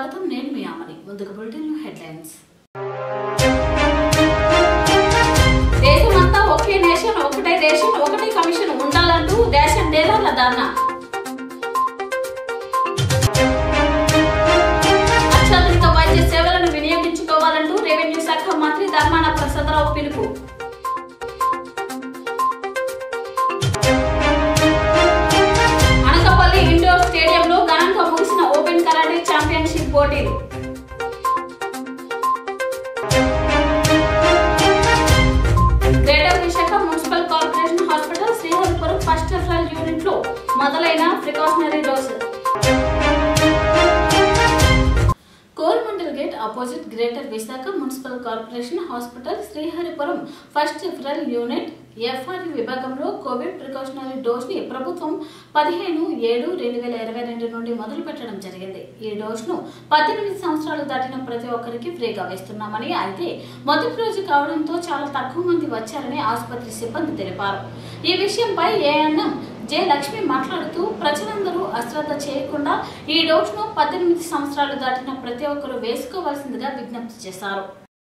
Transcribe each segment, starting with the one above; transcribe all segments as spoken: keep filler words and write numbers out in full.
స్వాగతం నేను మీ ఆమని ముందుగా బులెటిన్ హెడ్లైన్స్ దేశమంతా ఒకే నేషన్ ఒకటే రేషన్ ఒకటే కమిషన్ ఉండాలంటూ రేషన్ డీలర్ల ధర్నా అత్యాధునిక వైద్య సేవలను వినియోగించుకోవాలంటూ రెవెన్యూ శాఖ మంత్రి ధర్మాన ప్రసాదరావు పిలుపు ఇండోర్ స్టేడియంలో ఘనంగా ముగిసిన ఓపెన్ కరాటే ఛాంపియన్షిప్ పోటీలు greater Visakha municipal corporation hospital Sriharipuram first referral unit లో మొదలైన precautionary dose Coromandel gate opposite greater Visakha municipal corporation hospital Sriharipuram first referral unit FRE విభాగంలో కోవిడ్ ప్రికాషనరీ డోస్ ని ప్రభుత్వం పదిహేను ఏడు రెండు వేల ఇరవై రెండు నుండి మొదలు పెట్టడం జరిగింది. ఈ డోస్ ను పద్దెనిమిది సంవత్సరాలు దాటిన ప్రతి ఒక్కరికి ఫ్రీగా వేస్తున్నామని, అయితే మొదటి రోజు కావడంతో చాలా తక్కువ మంది వచ్చారని ఆసుపత్రి సిబ్బంది తెలిపారు. ఈ విషయంపై ఏఎన్ఎం జె లక్ష్మి మాట్లాడుతూ ప్రజలందరూ అశ్రద్ధ చేయకుండా ఈ డోస్ ను పద్దెనిమిది సంవత్సరాలు దాటిన ప్రతి ఒక్కరూ వేసుకోవాల్సిందిగా విజ్ఞప్తి చేశారు.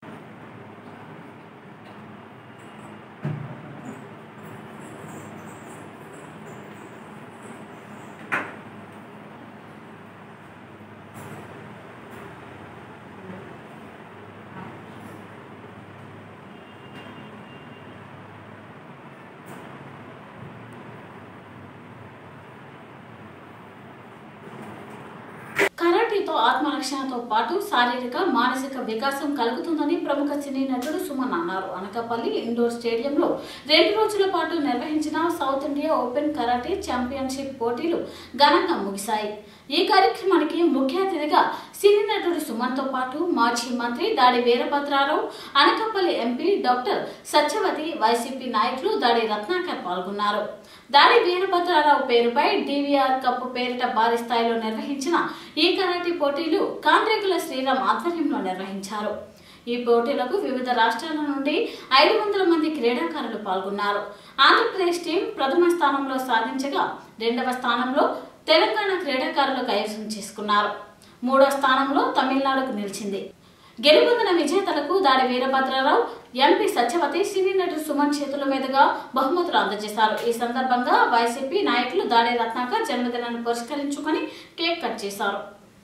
కరాటీతో ఆత్మరక్షణతో పాటు శారీరక మానసిక వికాసం కలుగుతుందని ప్రముఖ సినీ నటుడు సుమన్ అన్నారు. అనకాపల్లి ఇండోర్ స్టేడియంలో రెండు రోజుల పాటు నిర్వహించిన South India open karate championship పోటీలు ఘనంగా ముగిశాయి. ఈ కార్యక్రమానికి ముఖ్య అతిథిగా సినీ నటుడు సుమన్ తో పాటు మాజీ మంత్రి Dadi Veerabhadrarao, Anakapalli MP doctor Satyavathi, YCP నాయకులు దాడి రత్నాకర్ పాల్గొన్నారు. దాడి వీరభద్రారావు పేరుపై డివిఆర్ కప్ పేరిట భారీ స్థాయిలో నిర్వహించిన ఈ కరాటే పోటీలు కాండ్రేగుల శ్రీరామ్ ఆధ్వర్యంలో నిర్వహించారు. ఈ పోటీలకు వివిధ రాష్ట్రాల నుండి ఐదు వందల మంది క్రీడాకారులు పాల్గొన్నారు. ఆంధ్రప్రదేశ్ టీం ప్రథమ స్థానంలో సాధించగా రెండవ స్థానంలో తెలంగాణ క్రీడాకారులు కైవసం చేసుకున్నారు. మూడో స్థానంలో తమిళనాడుకు నిలిచింది. గెలుపొందిన విజేతలకు దాడి వీరభద్రారావు, ఎంపీ సత్యవతి, సినీ నటుడు సుమన్ చేతుల మీదుగా బహుమతులు అందజేశారు. ఈ సందర్భంగా వైసీపీ నాయకులు దాడి రత్నాకర్ జన్మదినాన్ని పురస్కరించుకొని కేక్ కట్ చేశారు.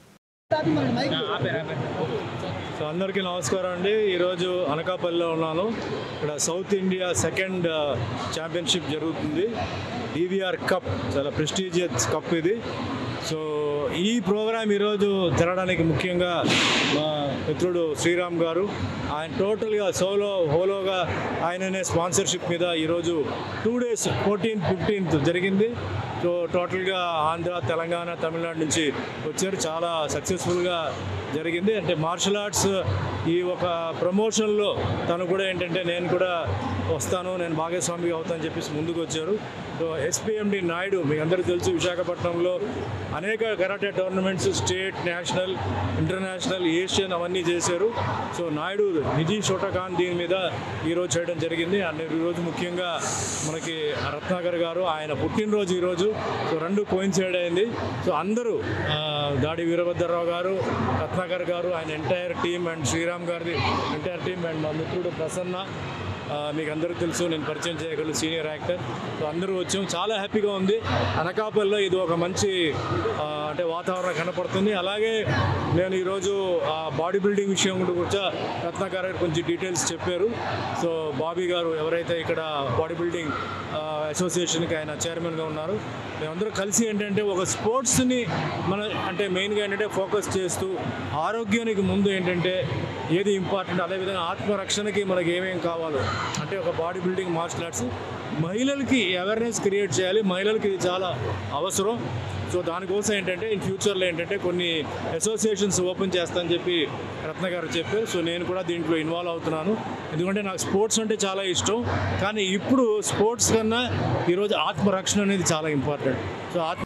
సో అందరికీ నమస్కారం అండి. ఈరోజు అనకాపల్లిలో ఉన్నాను. ఇక్కడ సౌత్ ఇండియా సెకండ్ ఛాంపియన్షిప్ జరుగుతుంది. డివిఆర్ కప్ చాలా ప్రెస్టీజియస్ కప్ ఇది. సో ఈ ప్రోగ్రాం ఈరోజు జరగడానికి ముఖ్యంగా మా మిత్రుడు శ్రీరామ్ గారు, ఆయన టోటల్గా సోలో హోలోగా ఆయననే స్పాన్సర్షిప్ మీద ఈరోజు టూ డేస్ ఫోర్టీన్త్ ఫిఫ్టీన్త్ జరిగింది. సో టోటల్గా ఆంధ్ర, తెలంగాణ, తమిళనాడు నుంచి వచ్చారు. చాలా సక్సెస్ఫుల్గా జరిగింది. అంటే మార్షల్ ఆర్ట్స్ ఈ ఒక ప్రమోషన్లో తను కూడా ఏంటంటే నేను కూడా వస్తాను, నేను భాగస్వామిగా అవుతానని చెప్పేసి ముందుకు వచ్చారు. సో ఎస్పీఎండి నాయుడు మీకు అందరికీ తెలుసు, విశాఖపట్నంలో అనేక karate tournaments state, national, international, Asian అవన్నీ చేశారు. సో నాయుడు నిజీ షోటకాన్ దీని మీద ఈరోజు చేయడం జరిగింది. అండ్ ఈరోజు ముఖ్యంగా మనకి రత్నాకర్ గారు ఆయన పుట్టినరోజు ఈరోజు. సో రెండు కోయిన్సైడ్ అయింది. సో అందరూ దాడి వీరభద్రరావు గారు, రత్నాకర్ గారు, ఆయన ఎంటైర్ టీమ్ అండ్ శ్రీరామ్ గారిది ఎంటైర్ టీమ్ అండ్ మా మిత్రుడు ప్రసన్న, మీకు అందరికీ తెలుసు, నేను పరిచయం చేయగలను, సీనియర్ యాక్టర్. సో అందరూ వచ్చాము, చాలా హ్యాపీగా ఉంది. అనకాపల్లిలో ఇది ఒక మంచి అంటే వాతావరణం కనపడుతుంది. అలాగే నేను ఈరోజు బాడీ బిల్డింగ్ విషయం కూడా రత్నాకర్ గారు కొంచెం డీటెయిల్స్ చెప్పారు. సో బాబీ గారు ఎవరైతే ఇక్కడ బాడీ బిల్డింగ్ అసోసియేషన్కి ఆయన చైర్మన్గా ఉన్నారు, మేమందరూ కలిసి ఏంటంటే ఒక స్పోర్ట్స్ని మన అంటే మెయిన్గా ఏంటంటే ఫోకస్ చేస్తూ ఆరోగ్యానికి ముందు ఏంటంటే ఏది ఇంపార్టెంట్, అదేవిధంగా ఆత్మరక్షణకి మనకి ఏమేమి కావాలో అంటే ఒక బాడీ బిల్డింగ్ మార్షల్ ఆర్ట్స్ మహిళలకి అవేర్నెస్ క్రియేట్ చేయాలి. మహిళలకి ఇది చాలా అవసరం. సో దానికోసం ఏంటంటే ఇన్ ఫ్యూచర్లో ఏంటంటే కొన్ని అసోసియేషన్స్ ఓపెన్ చేస్తానని చెప్పి రత్న గారు చెప్పారు. సో నేను కూడా దీంట్లో ఇన్వాల్వ్ అవుతున్నాను. ఎందుకంటే నాకు స్పోర్ట్స్ అంటే చాలా ఇష్టం. కానీ ఇప్పుడు స్పోర్ట్స్ కన్నా ఈరోజు ఆత్మరక్షణ అనేది చాలా ఇంపార్టెంట్. సో ఆత్మ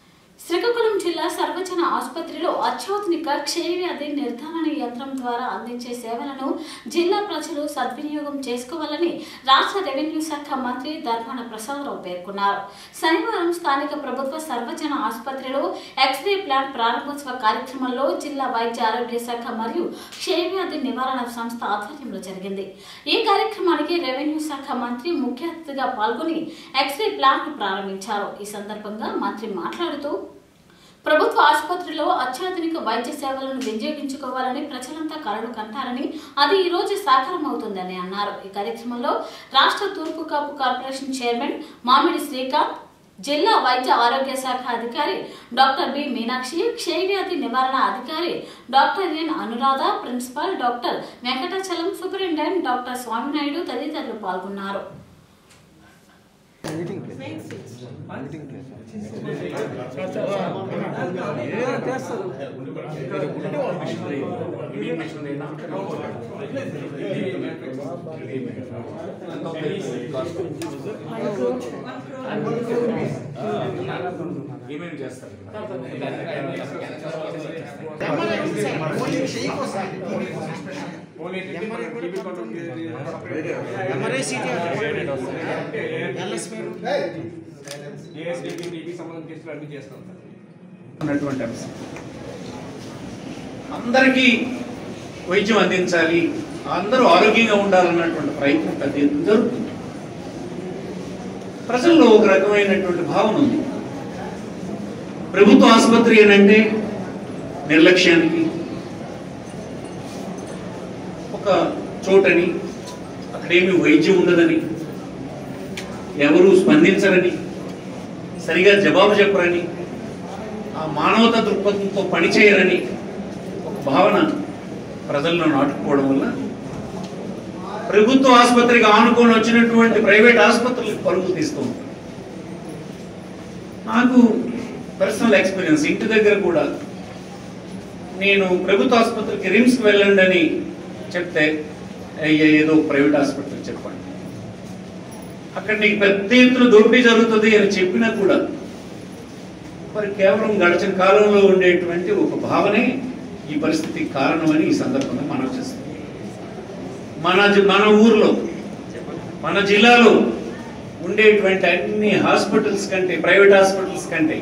శ్రీకాకుళం జిల్లా సర్వజన ఆసుపత్రిలో అత్యాధునిక క్షయవ్యాధి నిర్ధారణ యంత్రం ద్వారా అందించే సేవలను జిల్లా ప్రజలు సద్వినియోగం చేసుకోవాలని రాష్ట్ర రెవెన్యూ శాఖ మంత్రి ధర్మాన ప్రసాదరావు పేర్కొన్నారు. శనివారం స్థానిక ప్రభుత్వ సర్వజన ఆసుపత్రిలో ఎక్స్రే ప్లాంట్ ప్రారంభోత్సవ కార్యక్రమంలో జిల్లా వైద్య ఆరోగ్య శాఖ మరియు క్షయవ్యాధి నివారణ సంస్థ ఆధ్వర్యంలో జరిగింది. ఈ కార్యక్రమానికి రెవెన్యూ శాఖ మంత్రి ముఖ్య అతిథిగా పాల్గొని ఎక్స్రే ప్లాంట్ ప్రారంభించారు. ఈ సందర్భంగా మంత్రి మాట్లాడుతూ ప్రభుత్వ ఆసుపత్రిలో అత్యాధునిక వైద్య సేవలను వినియోగించుకోవాలని ప్రజలంతా కలలు కంటారని అది ఈ రోజు సాకారం అవుతుందని అన్నారు. ఈ కార్యక్రమంలో రాష్ట్ర తూర్పు కాపు కార్పొరేషన్ చైర్మన్ మామిడి శ్రీకాంత్, జిల్లా వైద్య ఆరోగ్య శాఖ అధికారి డాక్టర్ బి మీనాక్షి, క్షయవ్యాధి నివారణ అధికారి doctor N Anuradha, principal doctor Venkatachalam, superintendent doctor Swaminaidu తదితరులు పాల్గొన్నారు. ఏమేమి చేస్తారు? అందరికీ వైద్యం అందించాలి, అందరూ ఆరోగ్యంగా ఉండాలన్నటువంటి ప్రయత్నం పెద్ద ఎత్తున జరుగుతుంది. ప్రజల్లో ఒక రకమైనటువంటి భావన ఉంది. ప్రభుత్వ ఆసుపత్రి అంటే నిర్లక్ష్యానికి, ఒక చోటని, అక్కడేమి వైద్యం ఉండదని, ఎవరు స్పందించరని, సరిగా జవాబు చెప్పరని, ఆ మానవతా దృక్పథంతో పనిచేయరని ఒక భావన ప్రజల్లో నాటుకోవడం వల్ల ప్రభుత్వ ఆసుపత్రికి ఆనుకొని వచ్చినటువంటి ప్రైవేట్ ఆసుపత్రులకు పరుగులు తీస్తూ ఉంటారు. నాకు పర్సనల్ ఎక్స్పీరియన్స్, ఇంటి దగ్గర కూడా నేను ప్రభుత్వ ఆసుపత్రికి రిమ్స్కి వెళ్ళండి అని చెప్తే అయ్యే ఏదో ప్రైవేట్ ఆసుపత్రికి చెప్పండి, అక్కడ నీకు పెద్ద ఎత్తున దోపిడీ జరుగుతుంది అని చెప్పినా కూడా మరి కేవలం గడిచిన కాలంలో ఉండేటువంటి ఒక భావనే ఈ పరిస్థితికి కారణమని ఈ సందర్భంగా మనం చేస్తాం. మన మన ఊర్లో, మన జిల్లాలో ఉండేటువంటి అన్ని హాస్పిటల్స్ కంటే, ప్రైవేట్ హాస్పిటల్స్ కంటే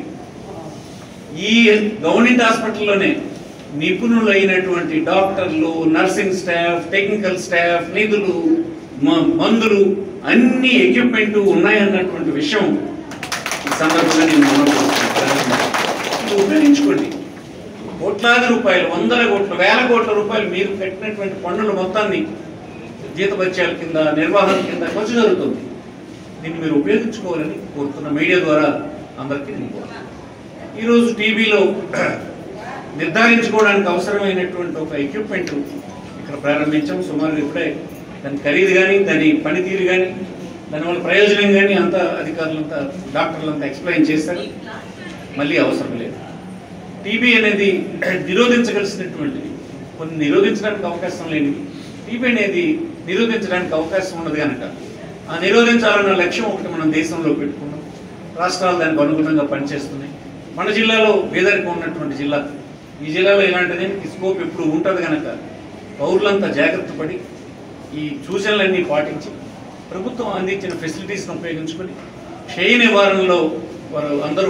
ఈ గవర్నమెంట్ హాస్పిటల్లోనే నిపుణులైనటువంటి డాక్టర్లు, నర్సింగ్ స్టాఫ్, టెక్నికల్ స్టాఫ్, నిధులు, మందులు, అన్ని ఎక్విప్మెంట్ ఉన్నాయన్నటువంటి విషయం ఈ సందర్భంగా నేను మనం ఉపయోగించుకోండి. కోట్లాది రూపాయలు, వందల కోట్ల, వేల కోట్ల రూపాయలు మీరు కట్టినటువంటి పన్నుల మొత్తాన్ని జీతభత్యాల కింద, నిర్వహణ కింద ఖర్చు జరుగుతుంది. దీన్ని మీరు ఉపయోగించుకోవాలని కోరుతున్న మీడియా ద్వారా అందరికీ నేను ఈరోజు టీవీలో నిర్ధారించుకోవడానికి అవసరమైనటువంటి ఒక ఎక్విప్మెంట్ ఇక్కడ ప్రారంభించాం. సుమారు ఇప్పుడే దాని ఖరీదు కానీ, దాని పనితీరు కానీ, దానివల్ల ప్రయోజనం కానీ అంతా అధికారులంతా, డాక్టర్లంతా ఎక్స్ప్లెయిన్ చేస్తారు. మళ్ళీ అవసరం లేదు. టీబీ అనేది నిరోధించగలిసినటువంటిది, కొన్ని నిరోధించడానికి అవకాశం లేనివి. టీబీ అనేది నిరోధించడానికి అవకాశం ఉన్నది కనుక ఆ నిరోధించాలన్న లక్ష్యం ఒకటి మనం దేశంలో పెట్టుకున్నాం. రాష్ట్రాలు దానికి అనుగుణంగా పనిచేస్తున్నాయి. మన జిల్లాలో పేదరికం ఉన్నటువంటి జిల్లా, ఈ జిల్లాలో ఇలాంటిది స్కోప్ ఎప్పుడు ఉంటుంది కనుక పౌరులంతా జాగ్రత్త పడి ఈ సూచనలన్నీ పాటించి ప్రభుత్వం అందించిన ఫెసిలిటీస్ను ఉపయోగించుకొని క్షయ నివారణలో వారు అందరూ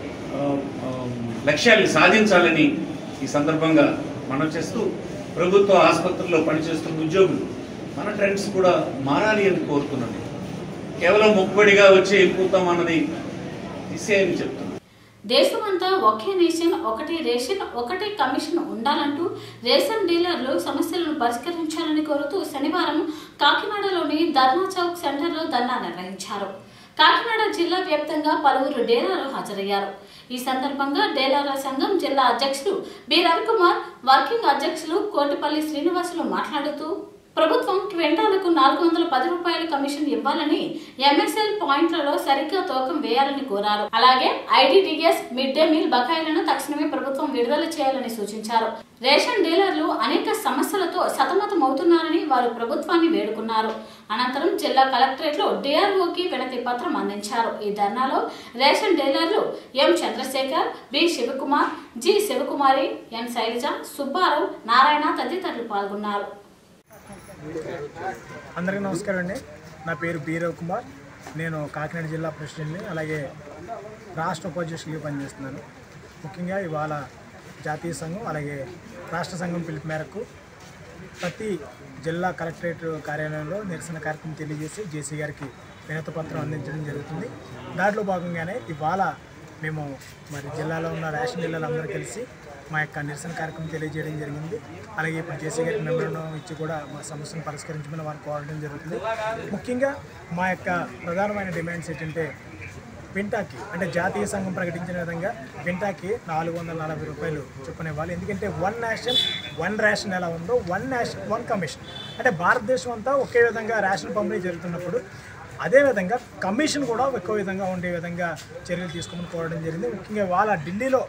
లక్ష్యాన్ని సాధించాలని ఈ సందర్భంగా మనం చేస్తూ, ప్రభుత్వ ఆసుపత్రుల్లో పనిచేస్తున్న ఉద్యోగులు మన ట్రెండ్స్ కూడా మారాలి అని కోరుతున్నాను. కేవలం మొక్కుబడిగా వచ్చి వెళ్ళిపోతాం అన్నది తీసేయని చెప్తున్నాను. దేశమంతా ఒకే నేషన్, ఒకటి రేషన్, ఒకటి కమిషన్ ఉండాలంటూ రేషన్ డీలర్లు సమస్యలను పరిష్కరించాలని కోరుతూ శనివారం కాకినాడలోని ధర్నా చౌక్ సెంటర్లో ధర్నా నిర్వహించారు. కాకినాడ జిల్లా వ్యాప్తంగా పలువురు డీలర్లు హాజరయ్యారు. ఈ సందర్భంగా డీలర్ల సంఘం జిల్లా అధ్యక్షులు బి రవికుమార్, వర్కింగ్ అధ్యక్షులు కోటిపల్లి శ్రీనివాసులు మాట్లాడుతూ ప్రభుత్వం క్వింటాలకు నాలుగు వందల పది రూపాయల కమిషన్ ఇవ్వాలని ఎంఎస్ఎల్ పాయింట్లలో సరిగ్గా తూకం వేయాలని కోరారు. అలాగే ఐడిడిఎస్ మిడ్ డే మీల్ బకాయిలను తక్షణమే ప్రభుత్వం విడుదల చేయాలని సూచించారు. రేషన్ డీలర్లు అనేక సమస్యలతో సతమతమవుతున్నారని వారు ప్రభుత్వాన్ని వేడుకున్నారు. అనంతరం జిల్లా కలెక్టరేట్ లో డిఆర్ఓకి వినతి పత్రం అందించారు. ఈ ధర్నాలో రేషన్ డీలర్లు M Chandrasekhar, B Sivakumar, G Sivakumari, N Sailaja, Subbarao, Narayana తదితరులు పాల్గొన్నారు. అందరికీ నమస్కారం అండి. నా పేరు బి రవికుమార్. నేను కాకినాడ జిల్లా ప్రెసిడెంట్ని, అలాగే రాష్ట్ర ఉపాధ్యక్షులుగా పనిచేస్తున్నాను. ముఖ్యంగా ఇవాళ జాతీయ సంఘం అలాగే రాష్ట్ర సంఘం పిలుపు మేరకు ప్రతి జిల్లా కలెక్టరేట్ కార్యాలయంలో నిరసన కార్యక్రమం తెలియజేసి జేసీ గారికి వినతి పత్రం అందించడం జరుగుతుంది. దాంట్లో భాగంగానే ఇవాళ మేము మరి జిల్లాలో ఉన్న రేషన్ డీలర్లు అందరూ కలిసి మా యొక్క నిరసన కార్యక్రమం తెలియజేయడం జరిగింది. అలాగే ఇప్పుడు జేసీ గారికి మెమోరాండం ఇచ్చి కూడా మా సమస్యను పరిష్కరించమని వారు కోరడం జరుగుతుంది. ముఖ్యంగా మా యొక్క ప్రధానమైన డిమాండ్స్ ఏంటంటే క్వింటాకి అంటే జాతీయ సంఘం ప్రకటించిన విధంగా క్వింటాకి నాలుగు వందల నలభై రూపాయలు చొప్పున ఇవ్వాలి. ఎందుకంటే వన్ నేషన్ వన్ రేషన్ ఎలా ఉందో వన్ నేషన్ వన్ కమిషన్ అంటే భారతదేశం అంతా ఒకే విధంగా రేషన్ పంపిణీ జరుగుతున్నప్పుడు అదేవిధంగా కమిషన్ కూడా ఒక్కో విధంగా ఉండే విధంగా చర్యలు తీసుకోమని కోరడం జరిగింది. ముఖ్యంగా వాళ్ళ ఢిల్లీలో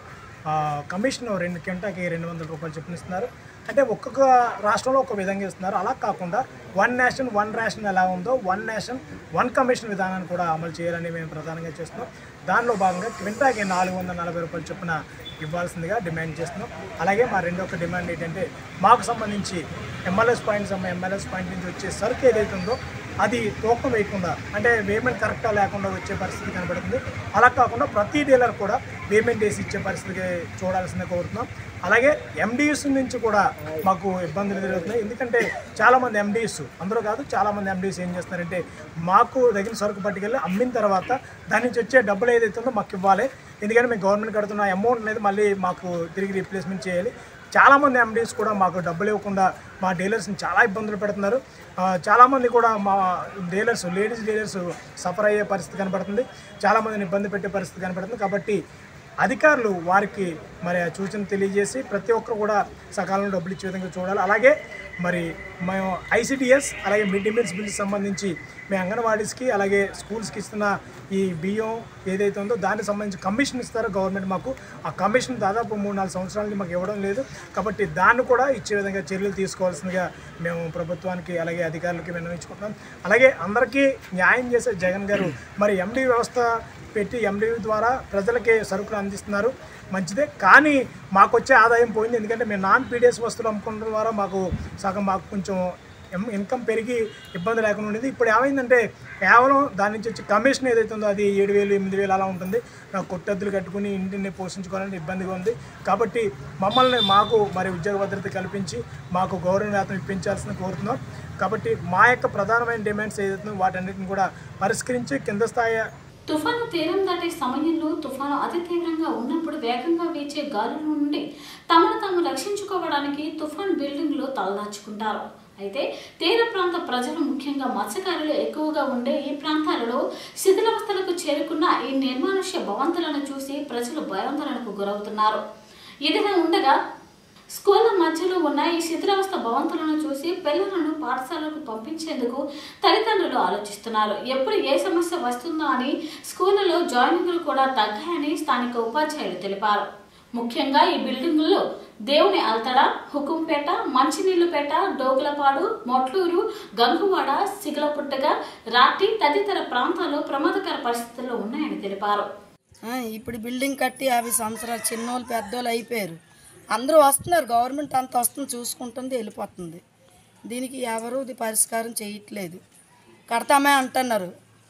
కమిషన్ రెండు క్వింటాకి రెండు వందల రూపాయలు చొప్పున ఇస్తున్నారు. అంటే ఒక్కొక్క రాష్ట్రంలో ఒక విధంగా ఇస్తున్నారు. అలా కాకుండా వన్ నేషన్ వన్ రేషన్ ఎలా ఉందో వన్ నేషన్ వన్ కమిషన్ విధానాన్ని కూడా అమలు చేయాలని మేము ప్రధానంగా చేస్తున్నాం. దానిలో భాగంగా క్వింటాకి నాలుగు వందల నలభై రూపాయలు చొప్పున ఇవ్వాల్సిందిగా డిమాండ్ చేస్తున్నాం. అలాగే మా రెండో ఒక డిమాండ్ ఏంటంటే మాకు సంబంధించి ఎంఎల్ఎస్ పాయింట్స్ ఎంఎల్ఎస్ పాయింట్ నుంచి వచ్చే సరుకు ఏదైతే ఉందో అది తూకం వేయకుండా అంటే పేమెంట్ కరెక్ట్గా లేకుండా వచ్చే పరిస్థితి కనబడుతుంది. అలా కాకుండా ప్రతి డీలర్ కూడా పేమెంట్ వేసి ఇచ్చే పరిస్థితికి చూడాల్సిందే కోరుతున్నాం. అలాగే ఎండిఎస్ నుంచి కూడా మాకు ఇబ్బందులు ఎదురవుతున్నాయి. ఎందుకంటే చాలామంది ఎండిఎస్ అందరూ కాదు చాలామంది ఎండిఎస్ ఏం చేస్తున్నారంటే మాకు దగ్గర సరుకు పట్టుకెళ్ళి అమ్మిన తర్వాత దాని నుంచి వచ్చే డబ్బులు ఏదైతే ఉందో మాకు ఇవ్వాలి. ఎందుకంటే మేము గవర్నమెంట్ కడుతున్న అమౌంట్ అనేది మళ్ళీ మాకు తిరిగి రీప్లేస్మెంట్ చేయాలి. చాలామంది ఎండీస్ కూడా మాకు డబ్బులు ఇవ్వకుండా మా డీలర్స్ని చాలా ఇబ్బందులు పెడుతున్నారు. చాలామంది కూడా మా డీలర్స్ లేడీస్ డీలర్స్ సఫర్ అయ్యే పరిస్థితి కనపడుతుంది. చాలామందిని ఇబ్బంది పెట్టే పరిస్థితి కనపడుతుంది. కాబట్టి అధికారులు వారికి మరి సూచన తెలియజేసి ప్రతి ఒక్కరు కూడా సకాలంలో డబ్బులు ఇచ్చే విధంగా చూడాలి. అలాగే మరి మేము ఐసిడిఎస్ అలాగే మిడ్ డే మీల్స్ బిల్స్ సంబంధించి మేము అంగన్వాడీస్కి అలాగే స్కూల్స్కి ఇస్తున్న ఈ బియ్యం ఏదైతే ఉందో దానికి సంబంధించి కమిషన్ ఇస్తారో గవర్నమెంట్ మాకు ఆ కమిషన్ దాదాపు మూడు నాలుగు సంవత్సరాల నుంచి మాకు ఇవ్వడం లేదు. కాబట్టి దాన్ని కూడా ఇచ్చే విధంగా చర్యలు తీసుకోవాల్సిందిగా మేము ప్రభుత్వానికి అలాగే అధికారులకి విన్నవించుకుంటున్నాం. అలాగే అందరికీ న్యాయం చేసే జగన్ గారు మరి ఎండి వ్యవస్థ పెట్టి ఎండి ద్వారా ప్రజలకి సరుకులు అందిస్తున్నారు, మంచిదే. కానీ మాకు వచ్చే ఆదాయం పోయింది. ఎందుకంటే మేము నాన్ పీడిఎస్ వస్తువులు అమ్ముకోవడం ద్వారా మాకు సగం మాకు కొంచెం ఇన్కమ్ పెరిగి ఇబ్బంది లేకుండా ఉండేది. ఇప్పుడు ఏమైందంటే కేవలం దాని నుంచి వచ్చి కమిషన్ ఏదైతే ఉందో అది ఏడు వేలు ఎనిమిది వేలు అలా ఉంటుంది. నాకు కొట్టద్దులు కట్టుకుని ఇంటిని పోషించుకోవాలని ఇబ్బందిగా ఉంది. కాబట్టి మమ్మల్ని మాకు మరి ఉద్యోగ భద్రత కల్పించి మాకు గౌరవ వేతనం ఇప్పించాల్సిన కోరుతున్నాం. కాబట్టి మా యొక్క ప్రధానమైన డిమాండ్స్ ఏదైతుందో వాటన్నిటిని కూడా పరిష్కరించి కింద స్థాయి తుఫాను తీరం దాటే సమయంలో తుఫాను అతి తీవ్రంగా ఉన్నప్పుడు వేగంగా వీచే గాలుల నుండి తమను తాము రక్షించుకోవడానికి తుఫాన్ బిల్డింగ్లు తలదాచుకుంటారు. అయితే తీర ప్రాంత ప్రజలు ముఖ్యంగా మత్స్యకారులు ఎక్కువగా ఉండే ఈ ప్రాంతాలలో శిథిలావస్థలకు చేరుకున్న ఈ నిర్మానుష్య భవంతులను చూసి ప్రజలు భయాందోళనకు గురవుతున్నారు. ఇదిలా ఉండగా స్కూళ్ల మధ్యలో ఉన్న ఈ శిథిలావస్థ భవంతులను చూసి పిల్లలను పాఠశాలకు పంపించేందుకు తల్లిదండ్రులు ఆలోచిస్తున్నారు. ఎప్పుడు ఏ సమస్య వస్తుందో అని స్కూళ్లలో జాయినింగ్లు కూడా తగ్గాయని స్థానిక ఉపాధ్యాయులు తెలిపారు. ముఖ్యంగా ఈ బిల్డింగుల్లో దేవుని అల్తడ, హుకుంపేట, మంచినీళ్లుపేట, డోగులపాడు, మొట్లూరు, గంగువాడ, సిగలపుట్టగా, రాటి తదితర ప్రాంతాల్లో ప్రమాదకర పరిస్థితుల్లో ఉన్నాయని తెలిపారు. ఇప్పుడు బిల్డింగ్ కట్టి యాభై సంవత్సరాలు చిన్నోళ్ళు పెద్దోళ్ళు అయిపోయారు. అందరూ వస్తున్నారు, గవర్నమెంట్ అంత వస్తుంది చూసుకుంటుంది వెళ్ళిపోతుంది. దీనికి ఎవరు ఇది పరిష్కారం చేయట్లేదు. కడతామే అంటున్నారు.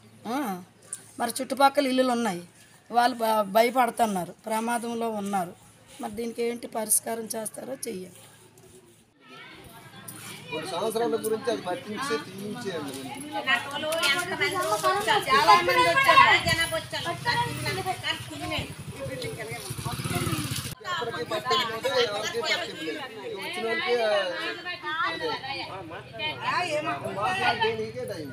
మరి చుట్టుపక్కల ఇల్లులు ఉన్నాయి, వాళ్ళు భయపడుతున్నారు, ప్రమాదంలో ఉన్నారు. మరి దీనికి ఏంటి పరిష్కారం చేస్తారో చెయ్యాలి. సంవత్సరాల గురించి అది పట్టించి తీయించేయండి. ఎవరికి పట్టింపు ఎవరికి పట్టింపు లేదు. వచ్చిన వాళ్ళకి టైం